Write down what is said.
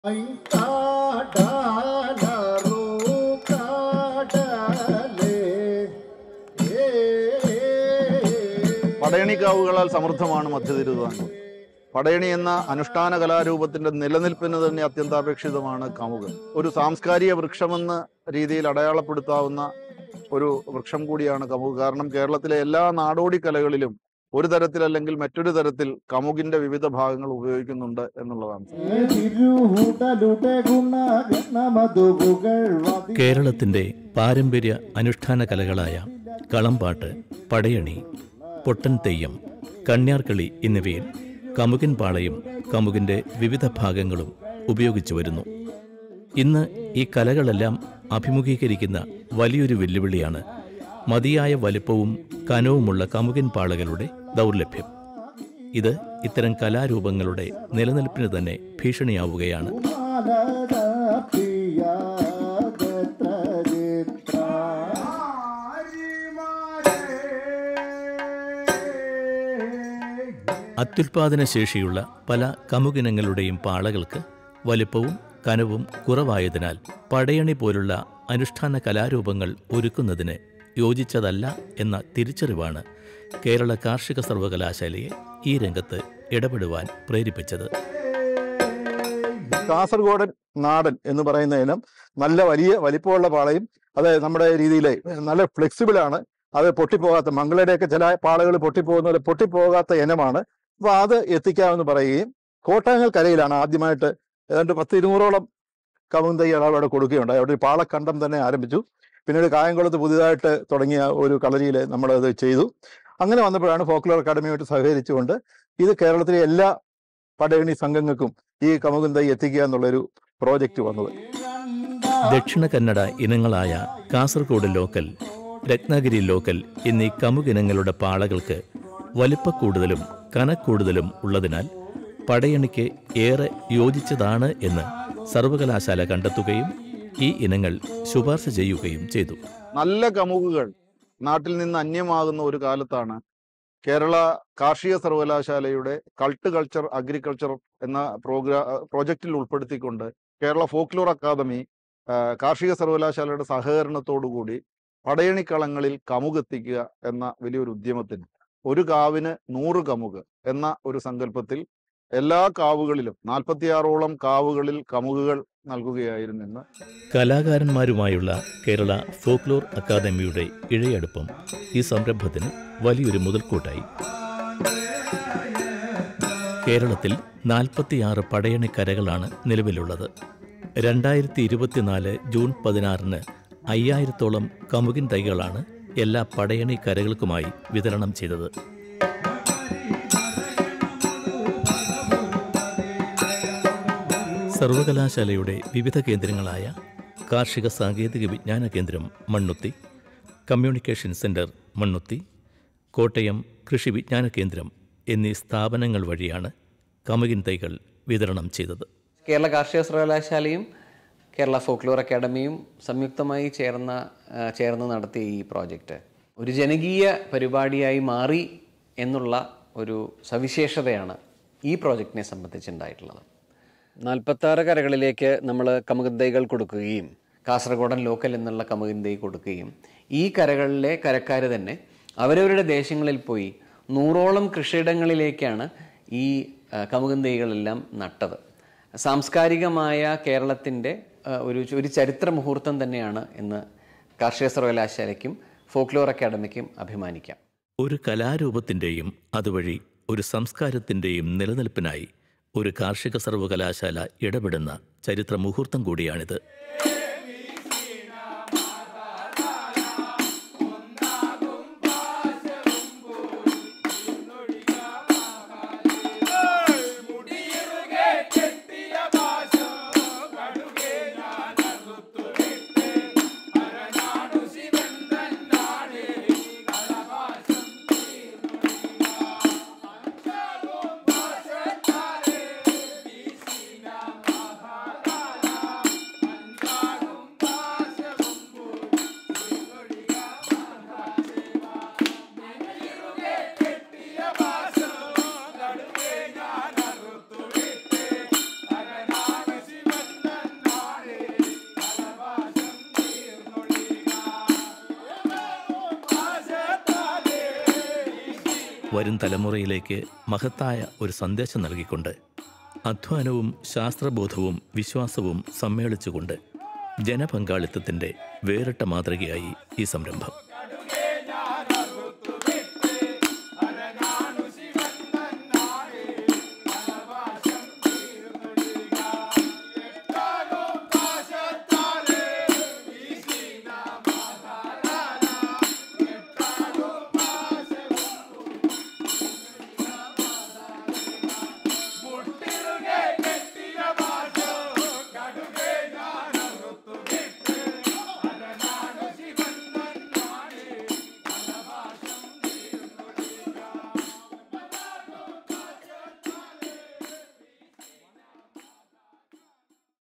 പടയണിക്കാവുകളാൽ സമൃദ്ധമാണ് മധ്യതിരുവിതാംകൂർ. പടയണി എന്ന അനുഷ്ഠാന കലാരൂപത്തിന്റെ നിലനിൽപ്പിന് തന്നെ അത്യന്താപേക്ഷിതമാണ് കമുക്. ഒരു സാംസ്കാരിക വൃക്ഷമെന്ന രീതിയിൽ അടയാളപ്പെടുത്താവുന്ന ഒരു വൃക്ഷം കൂടിയാണ് കമുക്. കാരണം കേരളത്തിലെ എല്ലാ നാടോടി കലകളിലും ഒരു തരത്തിലല്ലെങ്കിൽ മറ്റൊരു തരത്തിൽ കമുകിന്റെ വിവിധ ഭാഗങ്ങൾ ഉപയോഗിക്കുന്നുണ്ട് എന്നുള്ളതാണ്. കേരളത്തിന്റെ പാരമ്പര്യ അനുഷ്ഠാന കലകളായ കളംപാട്ട്, പടയണി, പൊട്ടൻ തെയ്യം, കണ്യാർകളി എന്നിവയിൽ കമുകിൻ പാളയും കമുകിന്റെ വിവിധ ഭാഗങ്ങളും ഉപയോഗിച്ചു വരുന്നു. ഇന്ന് ഈ കലകളെല്ലാം അഭിമുഖീകരിക്കുന്ന വലിയൊരു വെല്ലുവിളിയാണ് മതിയായ വലിപ്പവും കനവുമുള്ള കമുകിൻ പാളകളുടെ ദൗർലഭ്യം. ഇത് ഇത്തരം കലാരൂപങ്ങളുടെ നിലനിൽപ്പിന് തന്നെ ഭീഷണിയാവുകയാണ്. അത്യുൽപാദന ശേഷിയുള്ള പല കമുകിനങ്ങളുടെയും പാളകൾക്ക് വലിപ്പവും കനവും കുറവായതിനാൽ പടയണി പോലുള്ള അനുഷ്ഠാന കലാരൂപങ്ങൾ ഒരുക്കുന്നതിന് യോജിച്ചതല്ല എന്ന തിരിച്ചറിവാണ് കേരള കാർഷിക സർവകലാശാലയെ ഈ രംഗത്ത് ഇടപെടുവാൻ പ്രേരിപ്പിച്ചത്. കാസർഗോഡൻ നാടൻ എന്ന് പറയുന്ന ഇനം നല്ല വലിയ വലിപ്പമുള്ള പാളയും അത് നമ്മുടെ രീതിയിൽ നല്ല ഫ്ലെക്സിബിളാണ്. അത് പൊട്ടിപ്പോകാത്ത, മംഗളയുടെയൊക്കെ ചില പാളകൾ പൊട്ടിപ്പോകുന്ന പോലെ പൊട്ടിപ്പോകാത്ത ഇനമാണ്. അപ്പോൾ അത് എത്തിക്കാമെന്ന് പറയുകയും കോട്ടാങ്ങൽ കരയിലാണ് ആദ്യമായിട്ട് ഏതാണ്ട് 10-200ഓളം കമുക് തൈകൾ അവിടെ കൊടുക്കുകയുണ്ടായി. അവിടെ ഒരു പാളക്കണ്ടം തന്നെ ആരംഭിച്ചു. പിന്നീട് കായംകുളത്ത് പുതിയതായിട്ട് തുടങ്ങിയ ഒരു കളരിയിൽ നമ്മളത് ചെയ്തു. അങ്ങനെ വന്നപ്പോഴാണ് ഫോക്ലോർ അക്കാദമിയുമായിട്ട് സഹകരിച്ചുകൊണ്ട് ഇത് കേരളത്തിലെ എല്ലാ പടയണി സംഘങ്ങൾക്കും ഈ കമുക് തൈ എത്തിക്കുക എന്നുള്ളൊരു പ്രോജക്റ്റ് വന്നത്. ദക്ഷിണ കന്നഡ ഇനങ്ങളായ കാസർഗോഡ് ലോക്കൽ, രത്നഗിരി ലോക്കൽ എന്നീ കമുക് ഇനങ്ങളുടെ പാളകൾക്ക് വലിപ്പക്കൂടുതലും കനക്കൂടുതലും ഉള്ളതിനാൽ പടയണിക്ക് ഏറെ യോജിച്ചതാണ് എന്ന് സർവകലാശാല കണ്ടെത്തുകയും ഈ ഇനങ്ങൾ ശുപാർശ ചെയ്യുകയും ചെയ്തു. നല്ല കമുകുകൾ നാട്ടിൽ നിന്ന് അന്യമാകുന്ന ഒരു കാലത്താണ് കേരള കാർഷിക സർവകലാശാലയുടെ കൾച്ചർ അഗ്രികൾച്ചർ എന്ന പ്രോജക്റ്റിൽ ഉൾപ്പെടുത്തിക്കൊണ്ട് കേരള ഫോക്ലോർ അക്കാദമി കാർഷിക സർവകലാശാലയുടെ സഹകരണത്തോടുകൂടി പടയണിക്കളങ്ങളിൽ കമുക് എത്തിക്കുക എന്ന വലിയൊരു ഉദ്യമത്തിന് ഒരു കാവിന് 100 കമുക് എന്ന ഒരു സങ്കല്പത്തിൽ എല്ലാ കാവുകളിലും 46ഓളം കാവുകളിൽ കമുകുകൾ നൽകുകയായിരുന്നു. ഇന്ന് കലാകാരന്മാരുമായുള്ള കേരള ഫോക്ലോർ അക്കാദമിയുടെ ഇഴയടുപ്പം ഈ സംരംഭത്തിന് വലിയൊരു മുതൽക്കൂട്ടായി. കേരളത്തിൽ 46 പടയണി കരകളാണ് നിലവിലുള്ളത്. 2024 ജൂൺ 16 5000ഓളം കമുകിൻ തൈകളാണ് എല്ലാ പടയണി കരകൾക്കുമായി വിതരണം ചെയ്തത്. സർവകലാശാലയുടെ വിവിധ കേന്ദ്രങ്ങളായ കാർഷിക സാങ്കേതിക വിജ്ഞാന കേന്ദ്രം മണ്ണുത്തി, കമ്മ്യൂണിക്കേഷൻ സെന്റർ മണ്ണുത്തി, കോട്ടയം കൃഷി വിജ്ഞാന കേന്ദ്രം എന്നീ സ്ഥാപനങ്ങൾ വഴിയാണ് കമുകിൻ തൈകൾ വിതരണം ചെയ്തത്. കേരള കാർഷിക സർവകലാശാലയും കേരള ഫോക്ലോർ അക്കാദമിയും സംയുക്തമായി ചേർന്ന് നടത്തിയ ഈ പ്രോജക്റ്റ് ഒരു ജനകീയ പരിപാടിയായി മാറി എന്നുള്ള ഒരു സവിശേഷതയാണ് ഈ പ്രോജക്റ്റിനെ സംബന്ധിച്ചുണ്ടായിട്ടുള്ളത്. 46 കരകളിലേക്ക് നമ്മൾ കമുക് തൈകൾ കൊടുക്കുകയും കാസർഗോഡൻ ലോക്കൽ എന്നുള്ള കമുകിൻ തൈ കൊടുക്കുകയും ഈ കരകളിലെ കരക്കാർ തന്നെ അവരവരുടെ ദേശങ്ങളിൽ പോയി 100ഓളം കൃഷിയിടങ്ങളിലേക്കാണ് ഈ കമുകിൻ തൈകളെല്ലാം നട്ടത്. സാംസ്കാരികമായ കേരളത്തിൻ്റെ ഒരു ചരിത്ര മുഹൂർത്തം തന്നെയാണ് എന്ന് കാർഷിക സർവകലാശാലയ്ക്കും ഫോക്ലോർ അക്കാദമിക്കും അഭിമാനിക്കാം. ഒരു കലാരൂപത്തിൻ്റെയും അതുവഴി ഒരു സംസ്കാരത്തിൻ്റെയും നിലനിൽപ്പിനായി ഒരു കാർഷിക സർവകലാശാല ഇടപെടുന്ന ചരിത്ര മുഹൂർത്തം കൂടിയാണിത്. വരും തലമുറയിലേക്ക് മഹത്തായ ഒരു സന്ദേശം നൽകിക്കൊണ്ട് അധ്വാനവും ശാസ്ത്രബോധവും വിശ്വാസവും സമ്മേളിച്ചുകൊണ്ട് ജനപങ്കാളിത്തത്തിൻ്റെ വേറിട്ട മാതൃകയായി ഈ സംരംഭം.